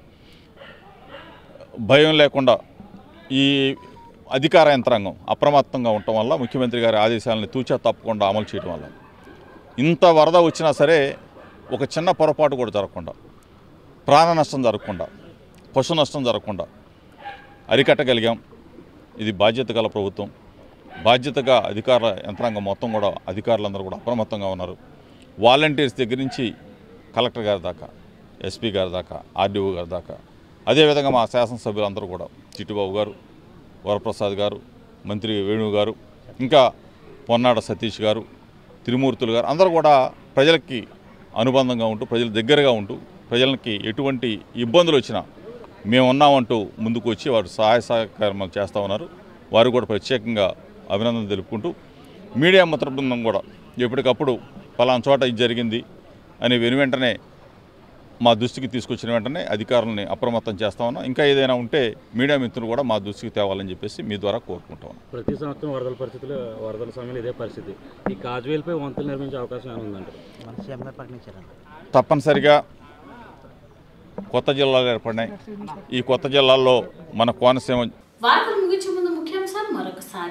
భయం లేకుండా ఈ అధికార యంత్రాంగం అప్రమత్తంగా ఉండటం వల్ల, ముఖ్యమంత్రి గారి ఆదేశాలను తూచా తప్పకుండా అమలు చేయడం వల్ల ఇంత వరద వచ్చినా సరే ఒక చిన్న పొరపాటు కూడా జరగకుండా, ప్రాణ నష్టం జరగకుండా, పశు నష్టం జరగకుండా అరికట్టగలిగాం. ఇది బాధ్యత గల ప్రభుత్వం. బాధ్యతగా అధికార యంత్రాంగం మొత్తం కూడా అధికారులందరూ కూడా అప్రమత్తంగా ఉన్నారు. వాలంటీర్స్ దగ్గర నుంచి కలెక్టర్ గారి దాకా, ఎస్పీ గారి దాకా, ఆర్డీఓ గారి దాకా, అదేవిధంగా మా శాసనసభ్యులందరూ కూడా చిట్టుబాబు గారు, వరప్రసాద్ గారు, మంత్రి వేణు గారు, ఇంకా పొన్నాడ సతీష్ గారు, త్రిమూర్తులు గారు అందరూ కూడా ప్రజలకి అనుబంధంగా ఉంటూ, ప్రజల దగ్గరగా ఉంటూ, ప్రజలకి ఎటువంటి ఇబ్బందులు వచ్చినా మేము ఉన్నామంటూ ముందుకు వచ్చి వారు సహాయ సహకారం చేస్తూ ఉన్నారు. వారు కూడా ప్రత్యేకంగా అభినందనలు తెలుపుకుంటూ మీడియా మిత్ర బృందం కూడా ఎప్పటికప్పుడు పలానా చోట ఇది జరిగింది అని వెను వెంటనే మా దృష్టికి తీసుకొచ్చిన వెంటనే అధికారులని అప్రమత్తం చేస్తా ఉన్నాం. ఇంకా ఏదైనా ఉంటే మీడియా మిత్రులు కూడా మా దృష్టికి తేవాలని చెప్పేసి మీ ద్వారా కోరుకుంటాం. ప్రతి సంవత్సరం వరదల పరిస్థితులు వరదల సమయంలో ఇదే పరిస్థితి. ఈ కాజ్వేల్పై వంతులు నిర్మించే అవకాశం ఏముందంటారు? తప్పనిసరిగా కొత్త జిల్లాలు ఏర్పడినాయి. ఈ కొత్త జిల్లాల్లో మన కోనసీమ వార్తలు ముగించే ముందు ముఖ్యాంశాలు మరొకసారి.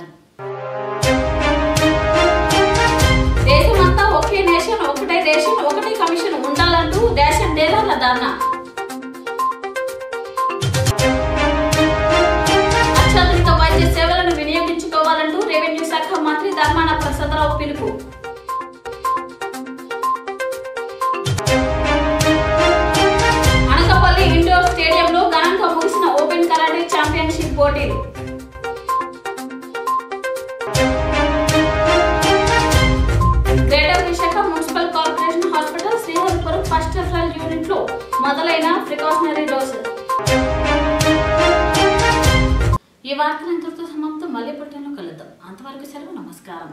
దేశమంతా ఒకే నేషన్, ఒకటే రేషన్, ఒకటే కమిషన్ ఉండాలంటూ రేషన్ డీలర్ల ధర్నా. అత్యాధునిక వైద్య సేవలను వినియోగించుకోవాలంటూ రెవెన్యూ శాఖ మంత్రి ధర్మాన ప్రసాదరావు పిలుపు. అనకాపల్లి ఇండోర్ స్టేడియంలో ఘనంగా ముగిసిన ఓపెన్ కరాటే ఛాంపియన్షిప్ పోటీలు. Greater Visakha municipal corporation hospital Sriharipuram first referral unit లో మొదలైన ప్రికాషనరీ డోసు. ఈ వార్తలు ఇంతటితో సమాప్తం. మళ్ళీ పట్టణంలో కలుద్దాం. అంతవరకు సెలవు. నమస్కారం.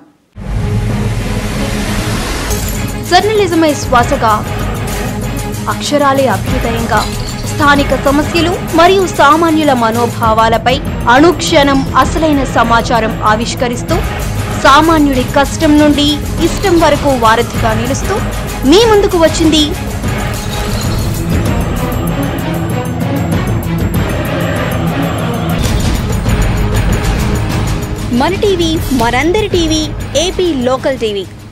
జర్నలిజమే శ్వాసగా, అక్షరాలే అభ్యుదయంగా స్థానిక సమస్యలు మరియు సామాన్యుల మనోభావాలపై అనుక్షణం అసలైన సమాచారం ఆవిష్కరిస్తూ సామాన్యుడి కష్టం నుండి ఇష్టం వరకు వారధిగా నిలుస్తూ మీ ముందుకు వచ్చింది మన టీవీ, మనందరి టీవీ, ఏపీ లోకల్ టీవీ.